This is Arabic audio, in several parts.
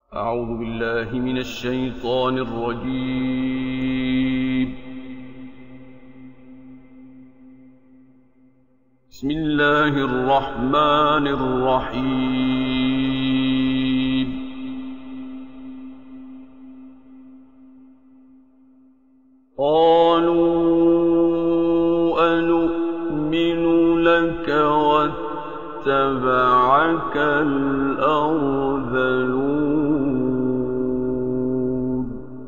أعوذ بالله من الشيطان الرجيم. بسم الله الرحمن الرحيم. قالوا أنؤمن لك واتبعك الأرذلون.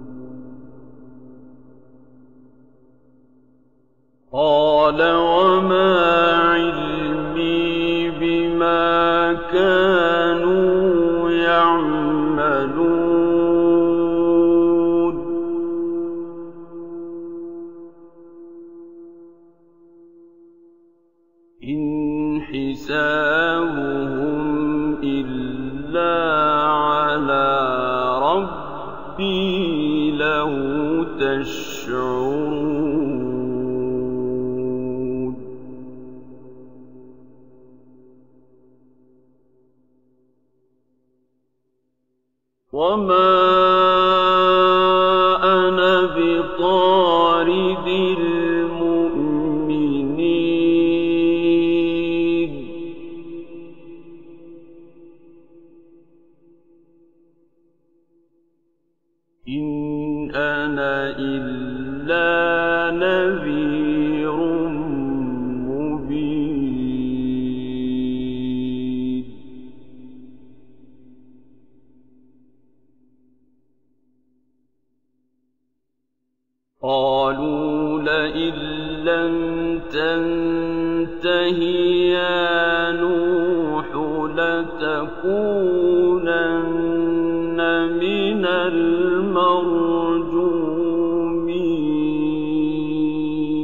قال وما علمي بما كانوا يعملون. إن حسابهم إلا على ربي لو تشعرون. وما أنا بطارد المؤمنين. إن أنا إلا نذير مبين. قالوا لئن لم تنته يا نوح لتكونن من المرجومين.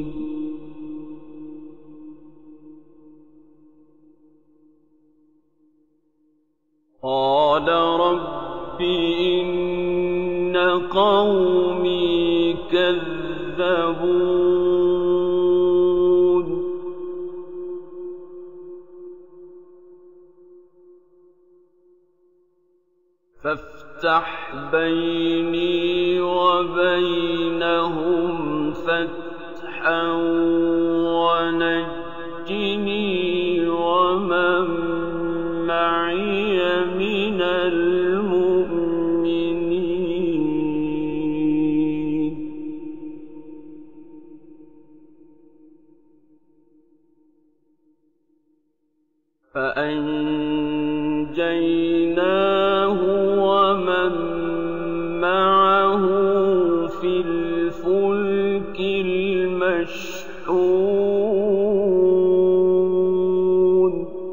قال رب إن قومي كذبون. فافتح بيني وبينهم فتحا ونجني ومن معي من المؤمنين. فأنجيناه ومن معه في الفلك المشحون.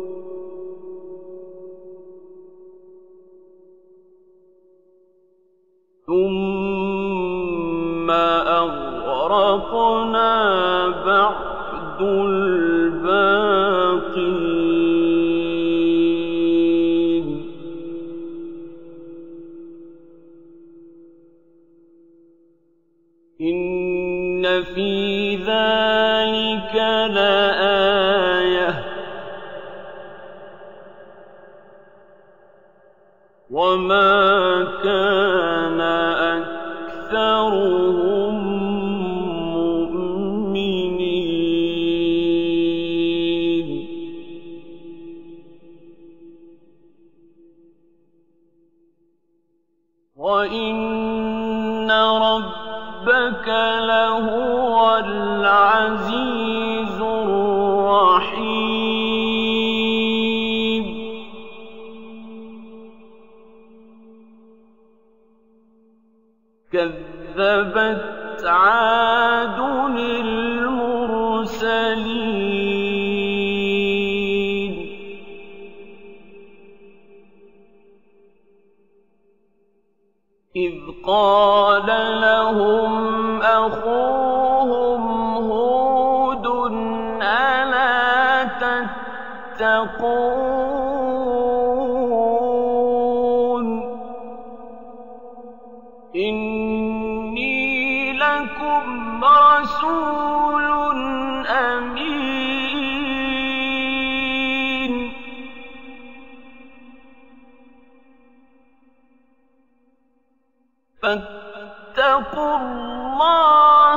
ثم أغرقنا بعد الباقين. إن في ذلك لآية وما كان أكثرهم مؤمنين. وإن ربك لهو العزيز الرحيم. كذبت عاد المرسلين. إذ قال لهم أخوهم هود ألا تتقون. إني لكم رسول أمين. فاتقوا اللَّهَ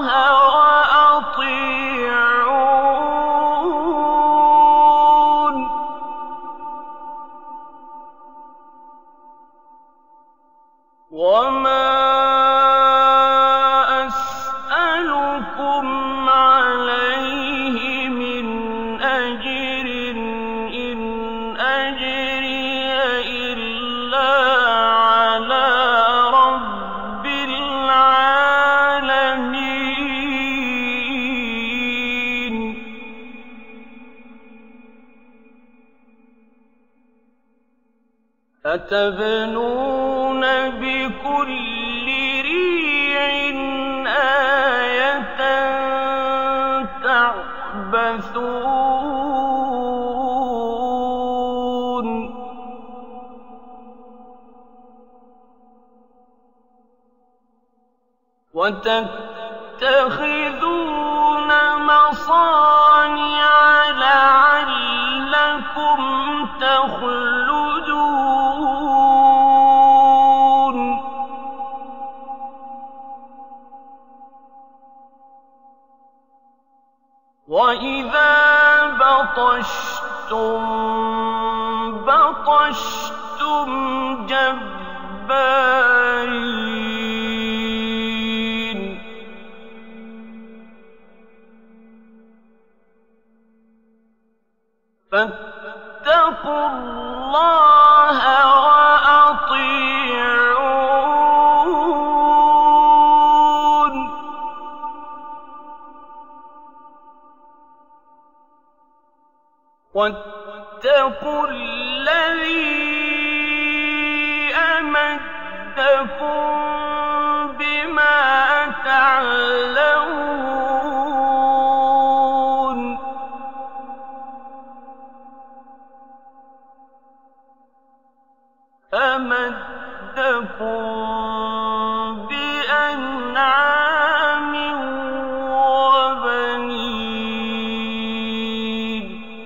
وَأَطِيعُونِ وَمَا أَسْأَلُكُمْ عَلَيْهِ مِنْ أَجْرٍ ۖ إِنْ أَجْرِيَ إِلَّا عَلَىٰ رَبِّ الْعَالَمِينَ أَتَبْنُونَ بِكُلِّ رِيعٍ آيَةً تَعْبَثُونَ وَتَتَّخِذُونَ مَصَانِعَ لَعَلَّكُمْ تَخْلُدُونَ وَإِذَا بَطَشْتُم بَطَشْتُمْ جَبَّارِينَ فَاتَّقُوا اللَّهَ وَأَطِيعُونِ وَاتَّقُوا الَّذِي أَمَدَّكُم بِمَا تَعْلَمُونَ أَمَدَّكُم بِأَنْعَامٍ وَبَنِينَ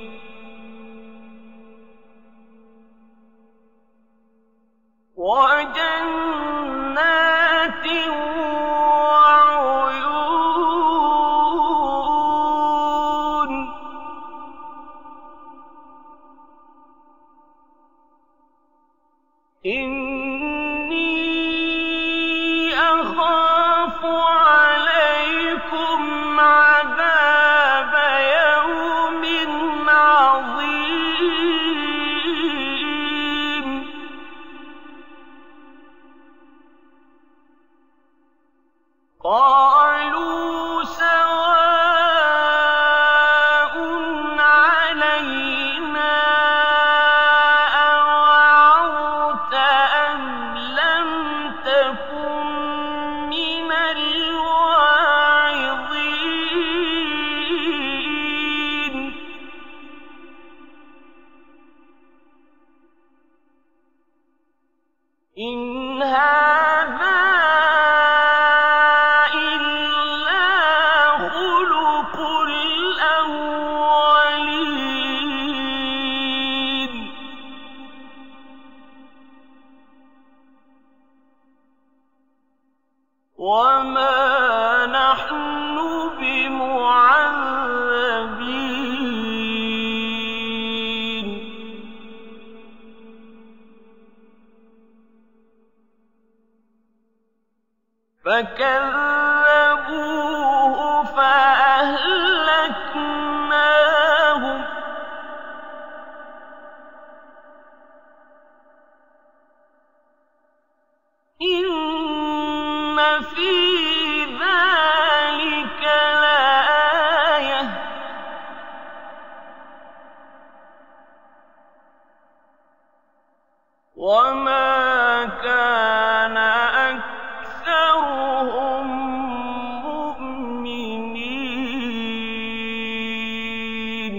وَجَنَّاتٍ وَعُيُونٍ إِنِّي أَخَافُ عَلَيْكُمْ عَذَابَ يَوْمٍ عَظِيمٍ قَالُوا سَوَاءٌ عَلَيْنَا أَوَعَظْتَ أَمْ لَمْ تَكُن مِّنَ الْوَاعِظِينَ إِنْ هَٰذَا إِلَّا خُلُقُ الْأَوَّلِينَ وَمَا نَحْنُ بِمُعَذَّبِينَ فَكَذَّبُوهُ فَأَهْلَكْنَاهُمْ إِنَّ فِي ذَٰلِكَ لَآيَةً وَمَا كَانَ أَكْثَرُهُم مُّؤْمِنِينَ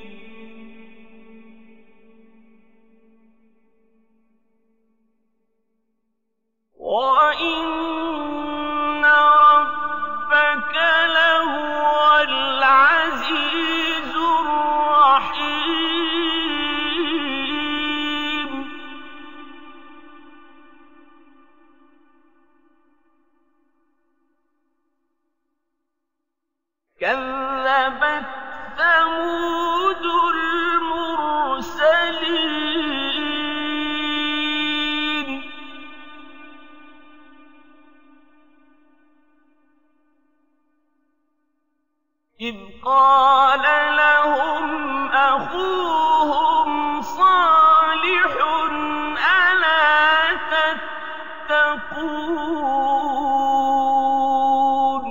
وَإِنَّ رَبَّكَ لَهُوَ الْعَزِيزُ الرَّحِيمُ كَذَّبَتْ ثَمُودُ الْمُرْسَلِينَ إِذْ قَالَ لَهُمْ أَخُوهُمْ صَالِحٌ أَلَا تَتَّقُونَ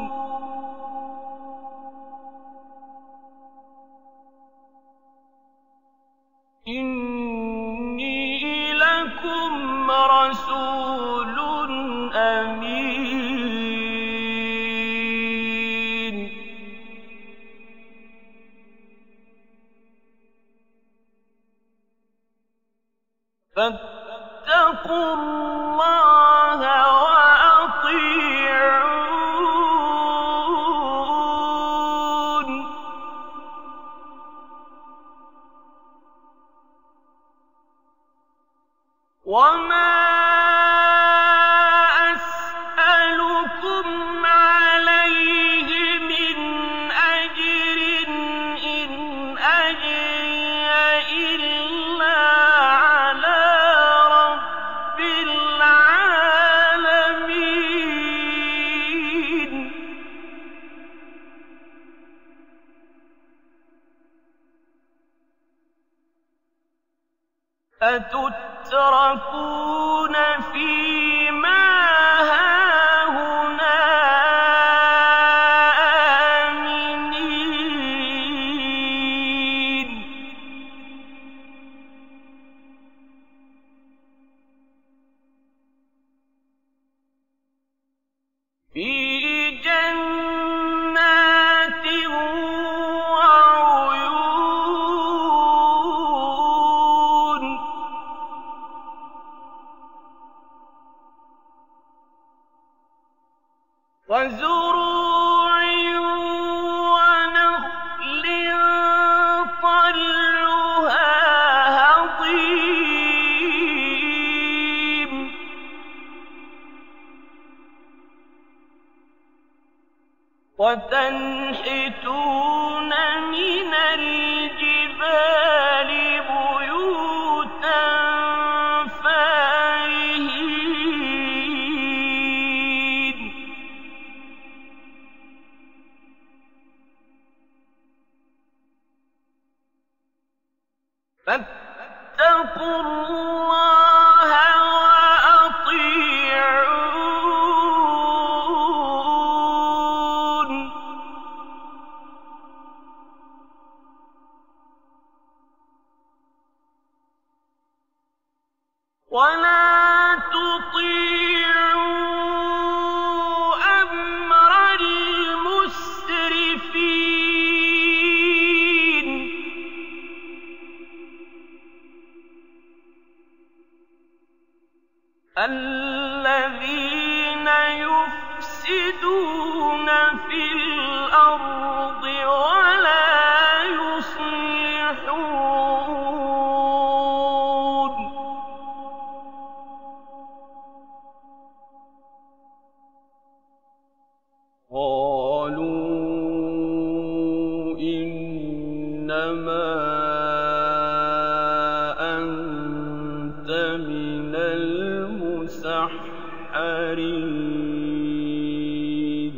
إِنِّي لَكُمْ رَسُولٌ أَمِينٌ فَاتَّقُوا اللَّهَ وَأَطِيعُونِ وَمَا أَسْأَلُكُمْ عَلَيْهِ مِنْ أَجْرٍ إِنْ أَجْرِيَ إِلَّا عَلَىٰ رَبِّ الْعَالَمِينَ أَتُتْرَكُونَ فِي مَا هَاهُنَا آمِنِينَ فِي جَنَّاتٍ وَعُيُونٍ وَزُرُوعٍ وَنَخْلٍ طَلْعُهَا هَضِيمٌ وَتَنْحِتُونَ مِنَ الْجِبَالِ بُيُوتًا فَارِهِينَ فَاتَّقُوا اللَّهَ وَأَطِيعُونِ وَلَا تُطِيعُوا أَمْرَ الْمُسْرِفِينَ الَّذِينَ يُفْسِدُونَ فِي الْأَرْضِ وَلَا يُصْلِحُونَ قَالُوا إِنَّمَا أَنتَ مِنَ الْمُسَحَّرِينَ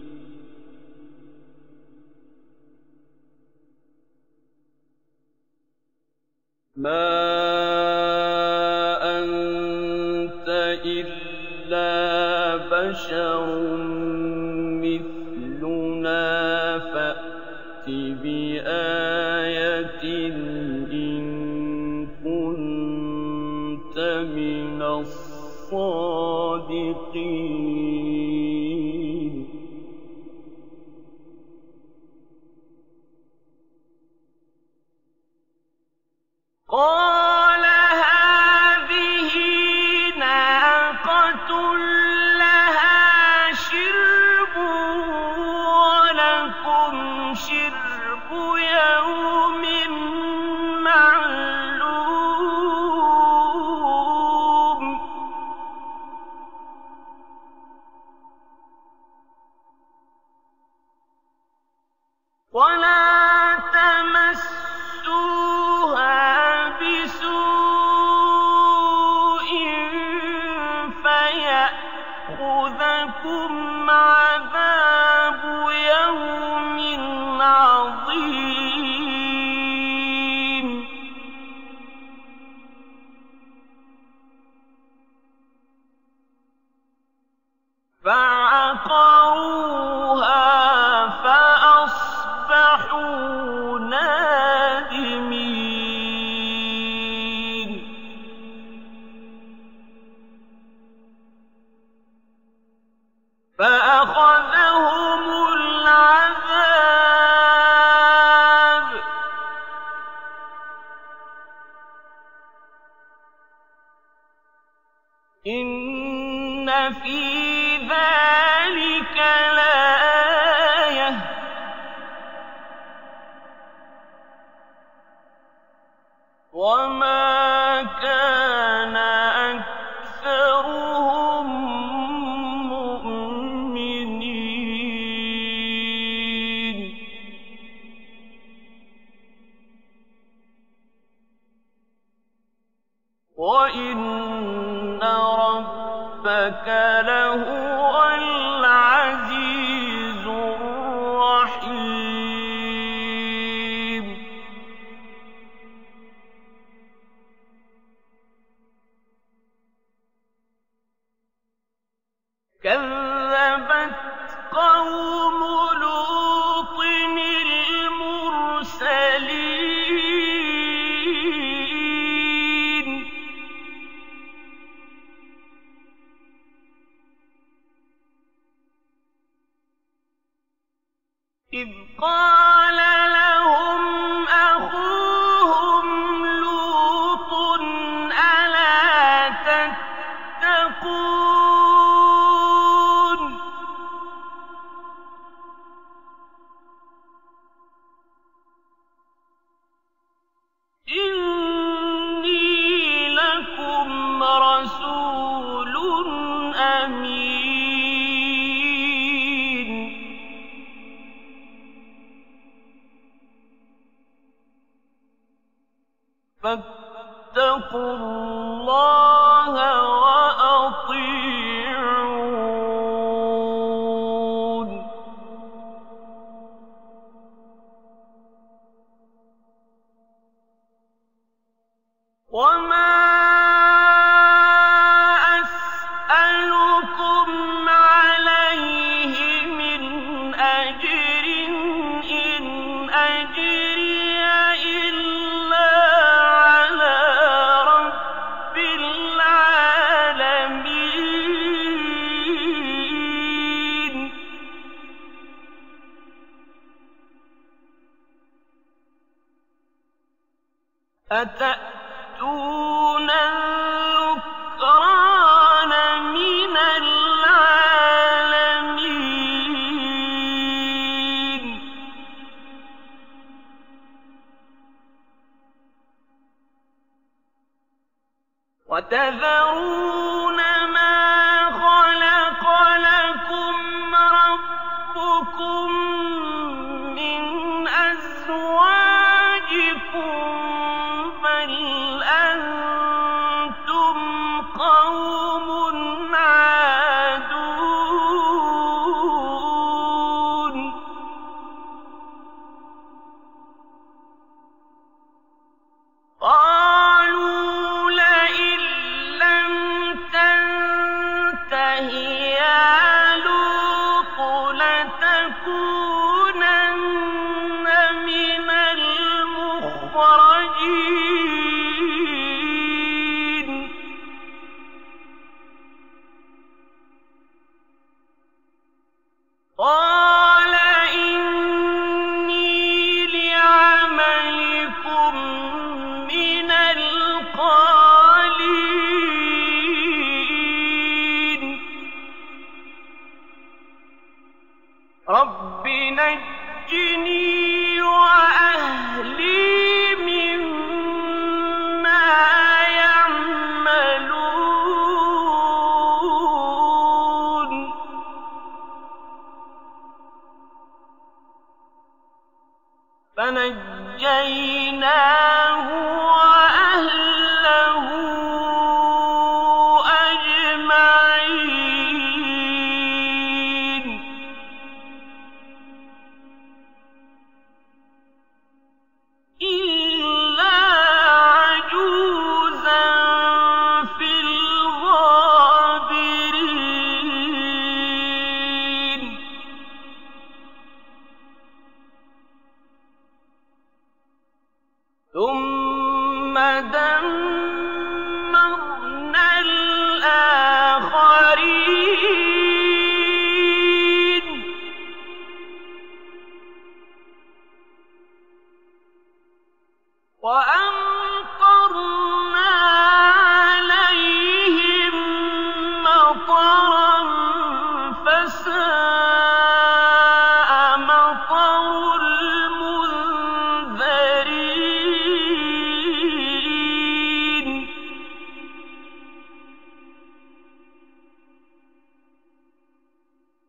مَا أَنتَ إِلَّا بَشَرٌ مِّثْلُنَا فَأْتِ بِآيَةٍ إِن كُنتَ مِنَ الصَّادِقِينَ قَالَ هَٰذِهِ نَاقَةٌ لَّهَا شِرْبٌ وَلَكُمْ شِرْبُ يَوْمٍ مَّعْلُومٍ يَأْخُذَكُمْ عَذَابُ يَوْمٍ عَظِيمٍ فَعَقَرُوهَا فَأَصْبَحُوا نَادِمِينَ فَأَخَذَهُمُ الْعَذَابُ ۗ إِنَّ فِي ذَٰلِكَ لَآيَةً ۖ وَمَا كَانَ أَكْثَرُهُم مُّؤْمِنِينَ وَإِنَّ رَبَّكَ لَهُوَ الْعَزِيزُ الرَّحِيمُ كَذَّبَتْ قَوْمُ لُوطٍ الْمُرْسَلِينَ إِذْ قَالَ لَهُمْ أَخُوهُمْ لُوطٌ أَلَا تَتَّقُونَ إِنِّي لَكُمْ رَسُولٌ أَمِينٌ فَاتَّقُوا اللَّهَ وَأَطِيعُونِ وَمَا أَسْأَلُكُمْ عَلَيْهِ مِنْ أَجْرٍ ۖ إِنْ أَجْرِيَ إِلَّا عَلَىٰ رَبِّ الْعَالَمِينَ أَتَأْتُونَ الذُّكْرَانَ مِنَ الْعَالَمِينَ وَتَذَرُونَ مَا خَلَقَ لَكُمْ رَبُّكُم مِّنْ أَزْوَاجِكُم ۚ بَلْ أَنتُمْ قَوْمٌ عَادُونَ قَالُوا لَئِن لَّمْ تَنتَهِ يَا لُوطُ لَتَكُونَنَّ مِنَ الْمُخْرَجِينَ قَالَ إِنِّي لِعَمَلِكُم مِّنَ الْقَالِينَ رَبِّ نَجِّنِي وَأَهْلِي مِمَّا يَعْمَلُونَ فَنَجَّيْنَاهُ وَأَهْلَهُ أَجْمَعِينَ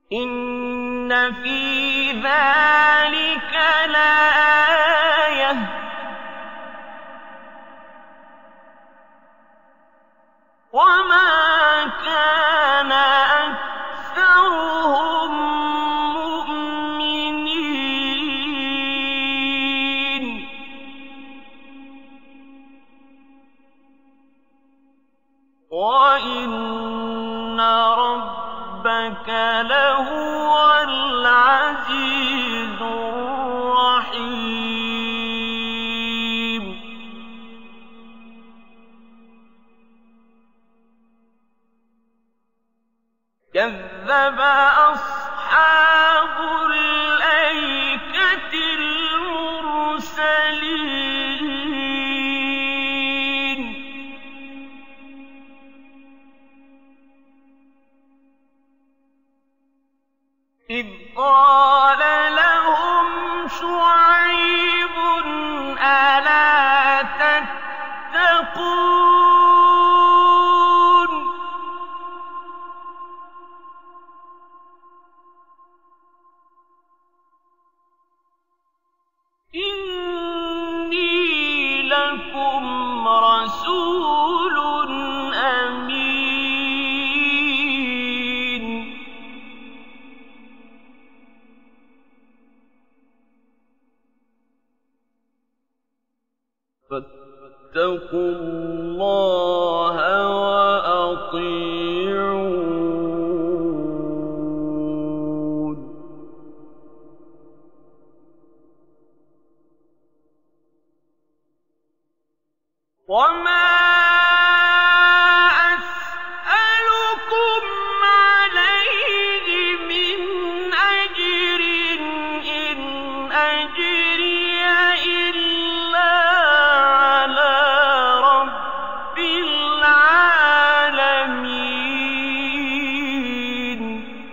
إِنَّ فِي ذَلِكَ لَآيَةً ۖ وَمَا كَانَ أَكْثَرُهُم مُّؤْمِنِينَ وَإِنَّ رَبَّكَ لَهُوَ الْعَزِيزُ الرَّحِيمُ. كَذَّبَ أَصْحَابُ الْأَيْكَةِ الْمُرْسَلِينَ إِذْ قَالَ لَهُمْ شُعَيْبٌ أَلَا تَتَّقُونَ إِنِّي لَكُمْ رَسُولٌ أَمِينٌ فَاتَّقُوا اللَّهَ وَأَطِيعُونِ وَمَا أَسْأَلُكُمْ عَلَيْهِ مِنْ أَجْرٍ ۖ إِنْ أَجْرِيَ إِلَّا عَلَىٰ رَبِّ الْعَالَمِينَ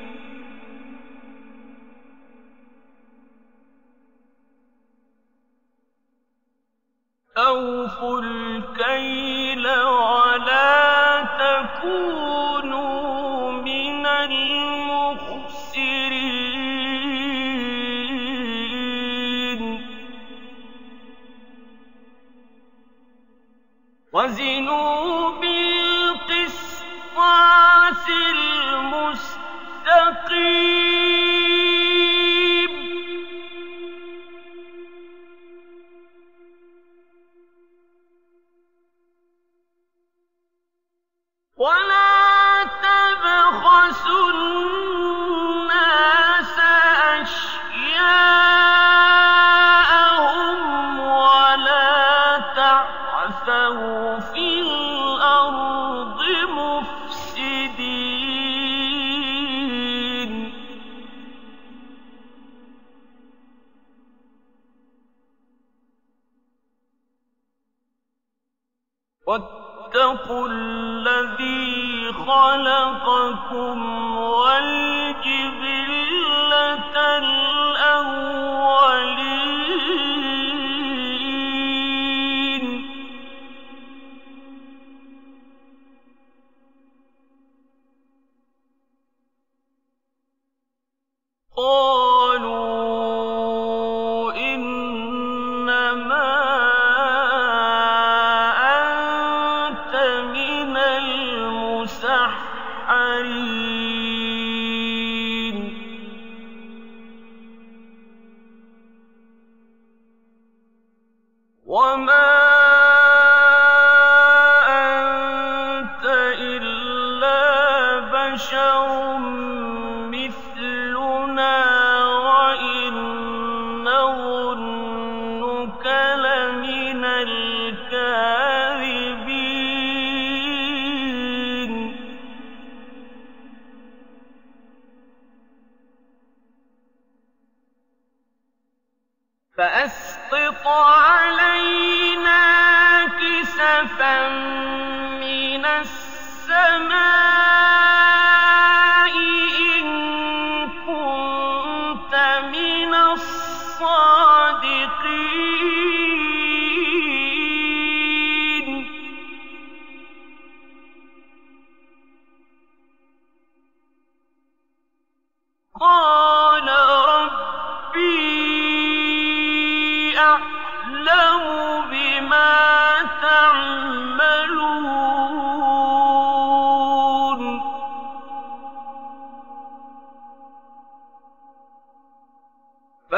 أَوْفُوا الْكَيْلَ وَلَا تَكُونُوا مِنَ الْمُخْسِرِينَ وَزِنُوا بِالْقِسْطَاسِ الْمُسْتَقِيمِ وَلَا تَبْخَسُوا النَّاسَ أَشْيَاءَهُمْ وَلَا تَعْثَوْا فِي الْأَرْضِ مُفْسِدِينَ وَاتَّقُوا الَّذِي خَلَقَكُمْ وَالْجِبِلَّةَ الْأَوَّلِينَ قَالُوا إِنَّمَا أَنتَ مِنَ الْمُسَحَّرِينَ وَمَا أَنتَ إِلَّا بَشَرٌ مِّثْلُنَا وَإِن نَّظُنُّكَ لَمِنَ الْكَاذِبِينَ فَأَسْقِطْ عَلَيْنَا كِسَفًا مِّنَ السَّمَاءِ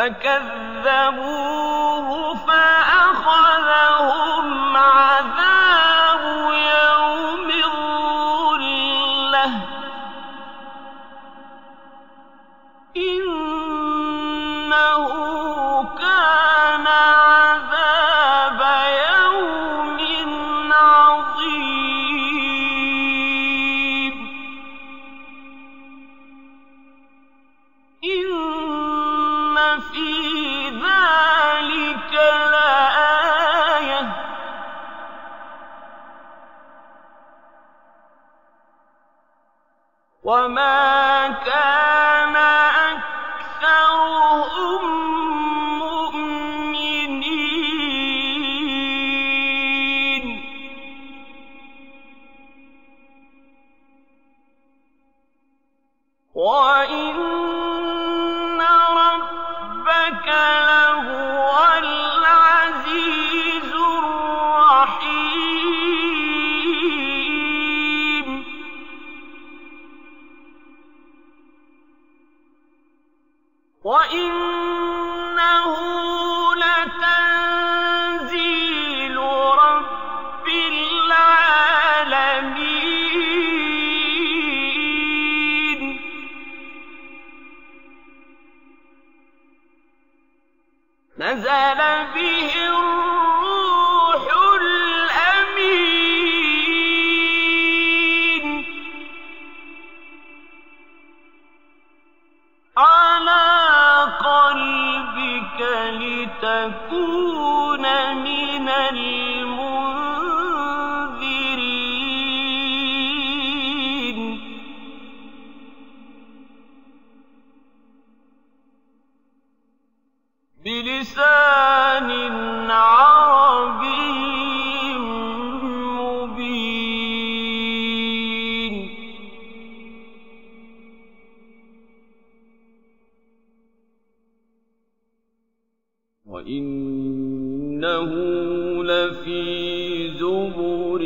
فكذبوه فأخذهم عذاب يوم الظلة إنه كان عذاب يوم عظيم إن في ذلك لآية وما كان أكثرهم مؤمنين وإن ربك لهو العزيز الرحيم وإنه لتنزيل رب العالمين نزل به الروح الأمين على قلبك لتكون من المنذرين بلسان عربي مبين وإنه لفي زبر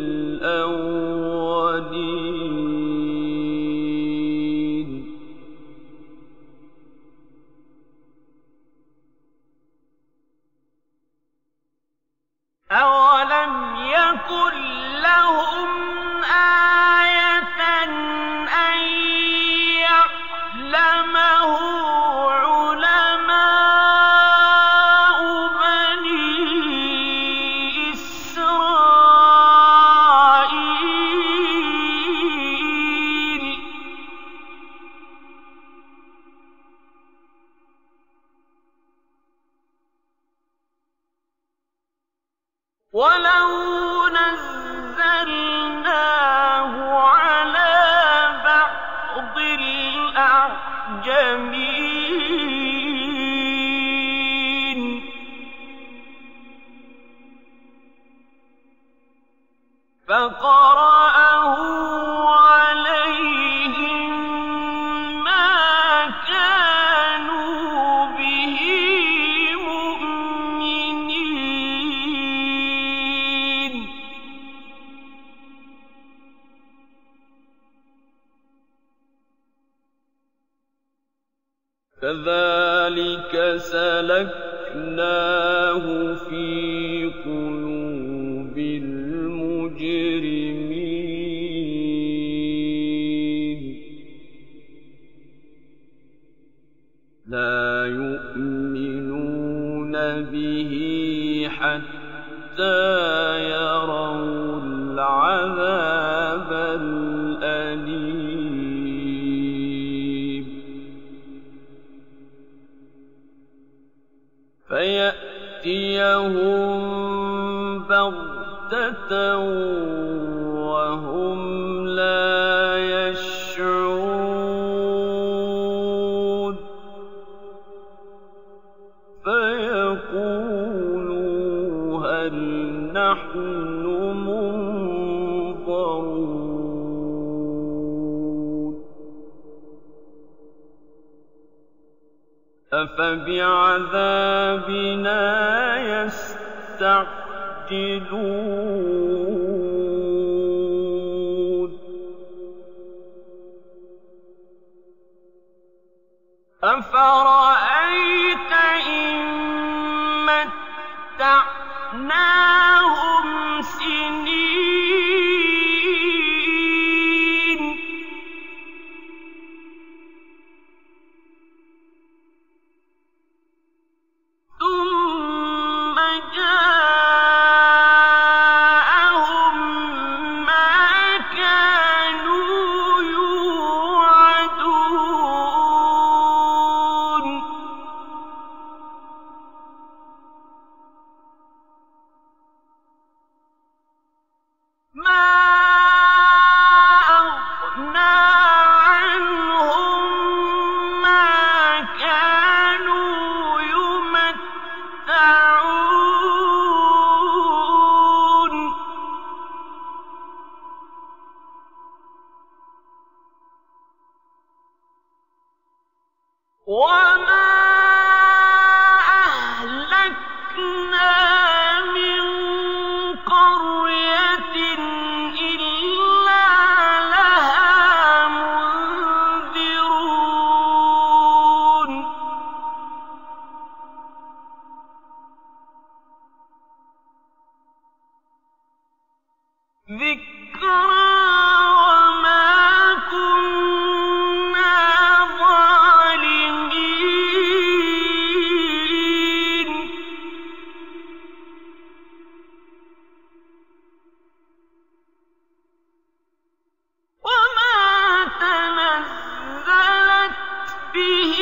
الأولين أولم يكن لهم آية أن يعلمه علماء بني إسرائيل ولو نزلناه على بعض الأعجمين فقرأه عليهم ما كانوا به مؤمنين كذلك سلكناه في قلوب المجرمين لا يؤمنون به حتى يروا العذاب الأليم فيأتيهم بغتة وهم لا يشعرون فيقولوا هل نحن منظرون أفبعذابنا يستعجلون أفرأيت مَتَّعْنَاهُمْ سِنِينَ ثُمَّ جَاءَهُم مَّا كَانُوا يُوعَدُونَ مَا أَغْنَىٰ عَنْهُم مَّا كَانُوا يُمَتَّعُونَ وَمَا أَهْلَكْنَا مِن قَرْيَةٍ إِلَّا لَهَا مُنذِرُونَ ذِكْرَىٰ وَمَا كُنَّا ظَالِمِينَ وَمَا تَنَزَّلَتْ بِهِ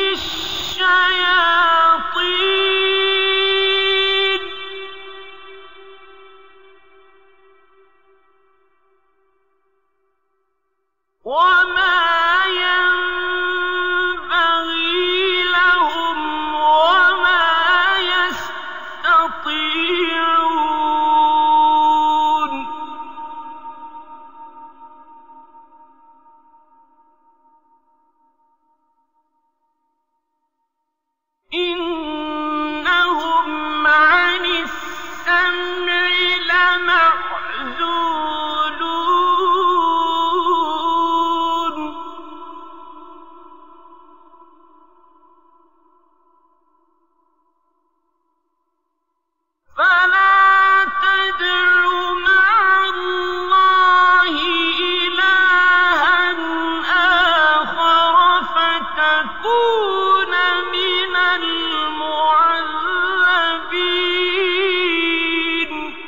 الشَّيَاطِينُ وَمَا يَنبَغِي لَهُمْ وَمَا يَسْتَطِيعُونَ إِنَّهُمْ عَنِ السَّمْعِ لَمَعْزُولُونَ فَلَا تَدْعُ مَعَ اللَّهِ إِلَٰهًا آخَرَ فَتَكُونَ مِنَ الْمُعَذَّبِينَ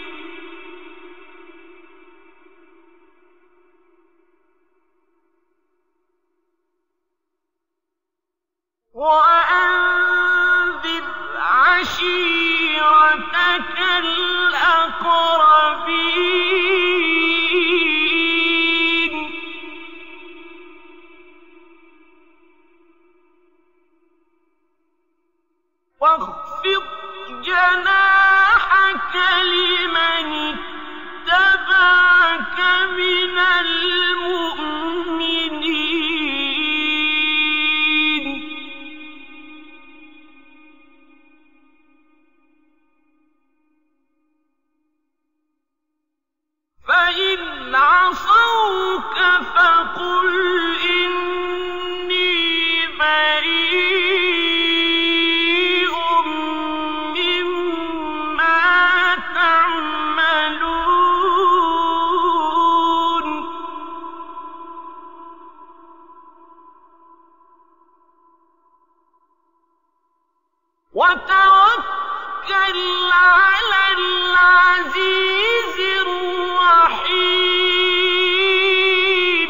وَأَنذِرْ عَشِيرَتَكَ الْأَقْرَبِينَ وَاخْفِضْ جَنَاحَكَ لِمَنِ اتَّبَعَكَ مِنَ الْمُؤْمِنِينَ فَإِنْ عَصَوْكَ فَقُلْ إِنِّي بَرِيءٌ مِّمَّا تَعْمَلُونَ وَتَوَكَّلْ عَلَى الْعَزِيزِ الرَّحِيمِ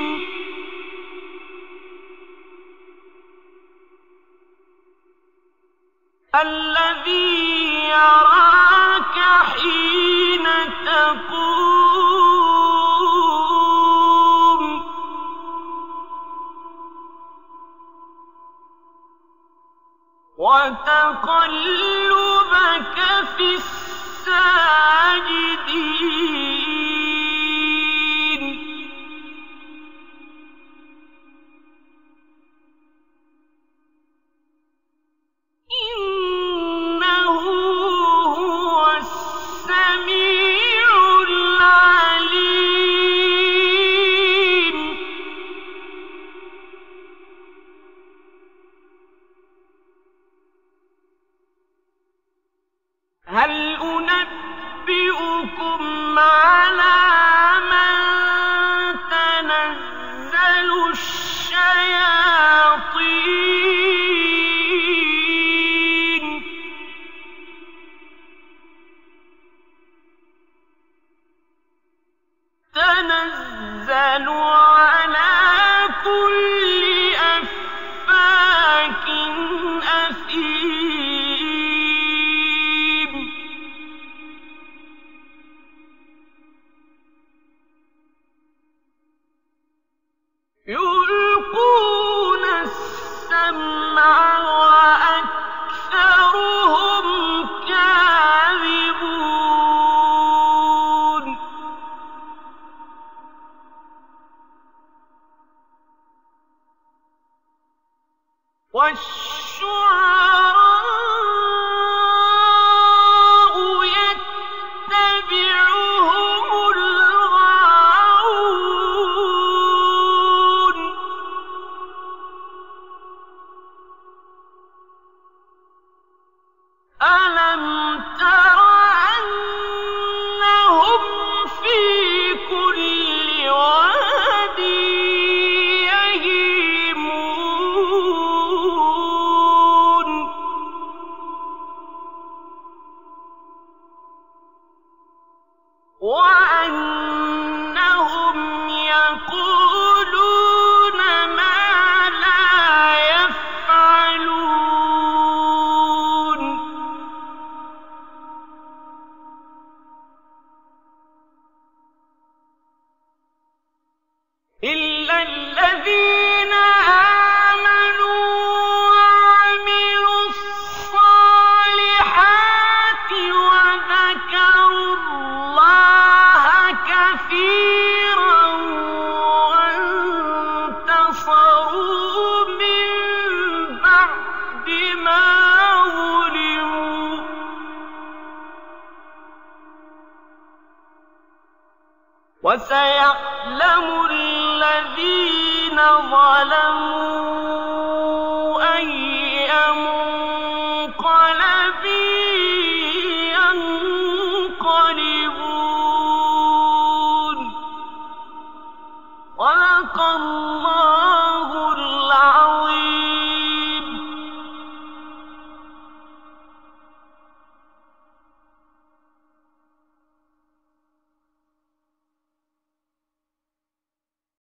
الَّذِي يَرَاكَ حِينَ تَقُومُ وَتَقَلُّبَكَ فِي السَّاجِدِينَ إِنَّهُ هُوَ السَّمِيعُ الْعَلِيمُ هَلْ أُنَبِّئُكُم يُلْقُونَ السَّمْعَ وَأَكْثَرُهُمْ كَاذِبُونَ وَالشُّعَرَاءُ يَتَّبِعُهُمُ الْغَاوُونَ أَلَمْ تَرَ أَنَّهُمْ فِي كُلِّ وَادٍ يَهِيمُونَ وَأَنَّهُمْ يَقُولُونَ مَا لَا يَفْعَلُونَ إِلَّا الَّذِينَ آمَنُوا وَعَمِلُوا الصَّالِحَاتِ وَذَكَرُوا اللَّهَ كَثِيرًا وَانتَصَرُوا مِن بَعْدِ مَا ظُلِمُوا وَسَيَعْلَمُ الَّذِينَ ظَلَمُوا أَيَّ مُنقَلَبٍ يَنقَلِبُونَ صدق الله